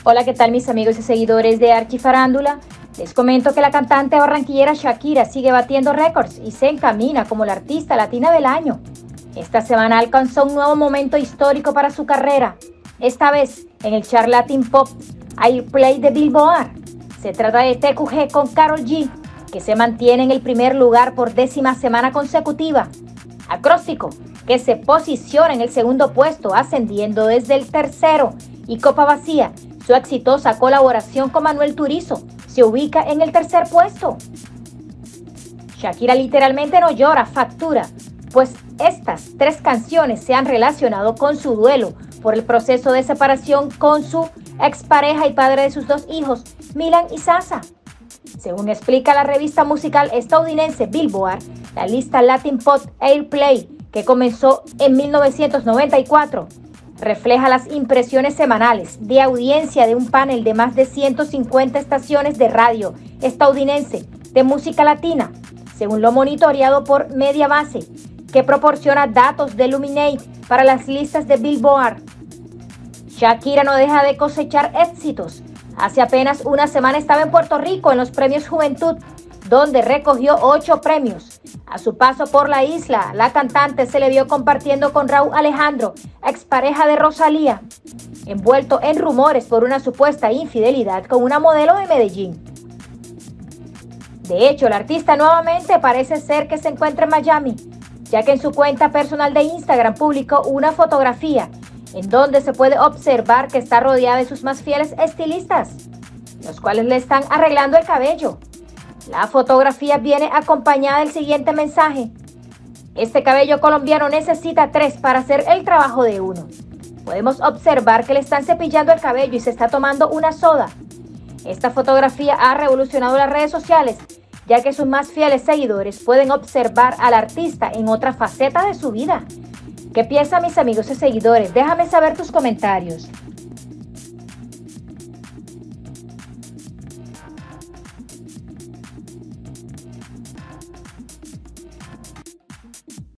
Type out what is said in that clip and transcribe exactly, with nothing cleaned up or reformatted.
Hola, ¿qué tal mis amigos y seguidores de Archifarándula? Les comento que la cantante barranquillera Shakira sigue batiendo récords y se encamina como la artista latina del año. Esta semana alcanzó un nuevo momento histórico para su carrera, esta vez en el chart Latin Pop Airplay de Billboard. Se trata de T Q G con Karol G, que se mantiene en el primer lugar por décima semana consecutiva. Acróstico, que se posiciona en el segundo puesto, ascendiendo desde el tercero, y Copa Vacía, su exitosa colaboración con Manuel Turizo, se ubica en el tercer puesto. Shakira literalmente no llora, factura, pues estas tres canciones se han relacionado con su duelo por el proceso de separación con su expareja y padre de sus dos hijos, Milan y Sasa. Según explica la revista musical estadounidense Billboard, la lista Latin Pop Airplay, que comenzó en mil novecientos noventa y cuatro, refleja las impresiones semanales de audiencia de un panel de más de ciento cincuenta estaciones de radio estadounidense de música latina, según lo monitoreado por Mediabase, que proporciona datos de Luminate para las listas de Billboard. Shakira no deja de cosechar éxitos. Hace apenas una semana estaba en Puerto Rico en los Premios Juventud, donde recogió ocho premios. A su paso por la isla, la cantante se le vio compartiendo con Rauw Alejandro, expareja de Rosalía, envuelto en rumores por una supuesta infidelidad con una modelo de Medellín. De hecho, el artista nuevamente parece ser que se encuentra en Miami, ya que en su cuenta personal de Instagram publicó una fotografía en donde se puede observar que está rodeada de sus más fieles estilistas, los cuales le están arreglando el cabello. La fotografía viene acompañada del siguiente mensaje: este cabello colombiano necesita tres para hacer el trabajo de uno. Podemos observar que le están cepillando el cabello y se está tomando una soda. Esta fotografía ha revolucionado las redes sociales, ya que sus más fieles seguidores pueden observar al artista en otra faceta de su vida. ¿Qué piensan mis amigos y seguidores? Déjame saber tus comentarios.